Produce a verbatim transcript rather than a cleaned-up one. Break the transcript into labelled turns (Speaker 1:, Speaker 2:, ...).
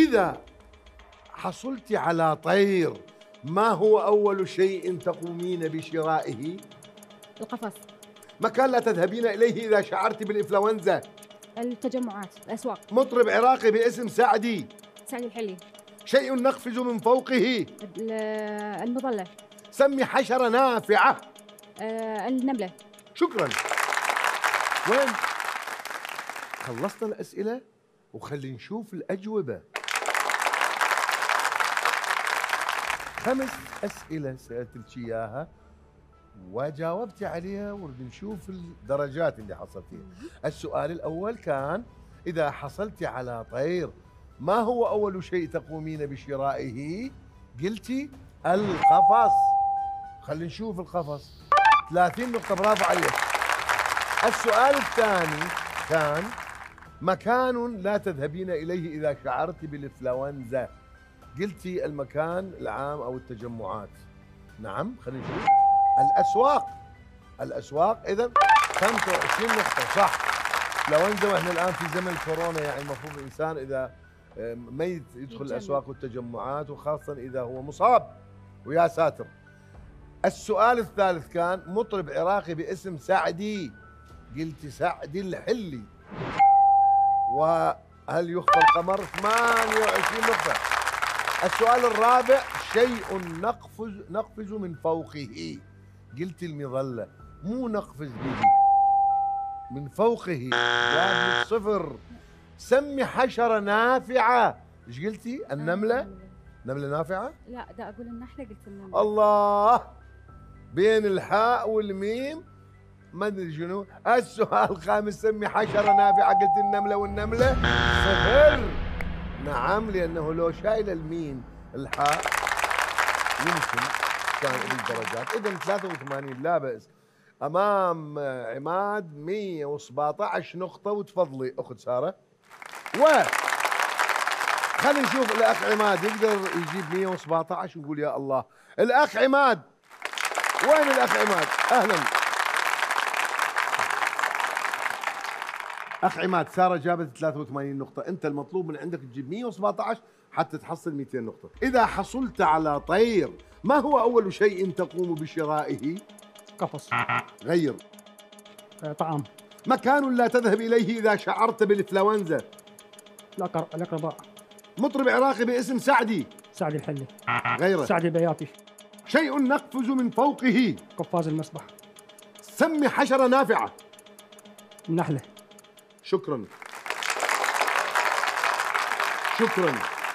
Speaker 1: إذا حصلت على طير ما هو أول شيء تقومين بشرائه؟
Speaker 2: القفص.
Speaker 1: مكان لا تذهبين إليه إذا شعرت بالإنفلونزا؟
Speaker 2: التجمعات، الأسواق.
Speaker 1: مطرب عراقي باسم سعدي.
Speaker 2: سعدي الحلي.
Speaker 1: شيء نقفز من فوقه.
Speaker 2: المظلة.
Speaker 1: سمي حشرة نافعة.
Speaker 2: آه النملة.
Speaker 1: شكرا. وين؟ خلصنا الأسئلة وخلي نشوف الأجوبة. خمس أسئلة سألتك إياها وجاوبتي عليها، ونريد نشوف الدرجات اللي حصلتيها. السؤال الأول كان: إذا حصلت على طير ما هو أول شيء تقومين بشرائه؟ قلتي القفص. خلينا نشوف القفص. ثلاثين نقطة، برافو عليك. السؤال الثاني كان: مكان لا تذهبين إليه إذا شعرت بالإنفلونزا؟ قلتي المكان العام أو التجمعات. نعم، خلينا نشوف. الأسواق. الأسواق. إذا خمسة وعشرين نقطة، صح. إنفلونزا وإحنا الآن في زمن كورونا، يعني المفروض الإنسان إذا ميت يدخل الأسواق والتجمعات، وخاصة إذا هو مصاب، ويا ساتر. السؤال الثالث كان: مطرب عراقي باسم سعدي. قلت سعدي الحلي. وهل يخفى القمر؟ ثمانية وعشرين نقطة. السؤال الرابع: شيء نقفز نقفز من فوقه. قلت المظلة. مو نقفز به، من فوقه. جاب الصفر. سمي حشرة نافعة. ايش قلتي؟ النملة؟ نملة نافعة؟
Speaker 2: لا، دا اقول النحلة، قلت النملة.
Speaker 1: الله، بين الحاء والميم ما ادري شنو. السؤال الخامس: سمي حشرة نافعة. قلت النملة، والنملة صفر. نعم، لأنه لو شايل الميم الحاء يمكن كان لي درجات. إذا ثلاثة وثمانين لا بأس. أمام عماد مئة وسبعة عشر نقطة، وتفضلي أخت سارة. و خلينا نشوف الأخ عماد يقدر يجيب مئة وسبعة عشر، ونقول يا الله. الأخ عماد، وين الأخ عماد؟ أهلا أخ عماد. سارة جابت ثلاثة وثمانين نقطة، أنت المطلوب من عندك تجيب مئة وسبعة عشر حتى تحصل مئتين نقطة. إذا حصلت على طير ما هو أول شيء تقوم بشرائه؟
Speaker 3: قفص.
Speaker 1: غير.
Speaker 3: آه طعام.
Speaker 1: مكان لا تذهب إليه إذا شعرت بالإنفلونزا؟
Speaker 3: الأقرباء.
Speaker 1: مطرب عراقي باسم سعدي.
Speaker 3: سعدي الحلي.
Speaker 1: غيره.
Speaker 3: سعدي البياطي.
Speaker 1: شيء نقفز من فوقه.
Speaker 3: قفاز المسبح.
Speaker 1: سمي حشرة نافعة.
Speaker 3: النحلة.
Speaker 1: شكرا. شكرا.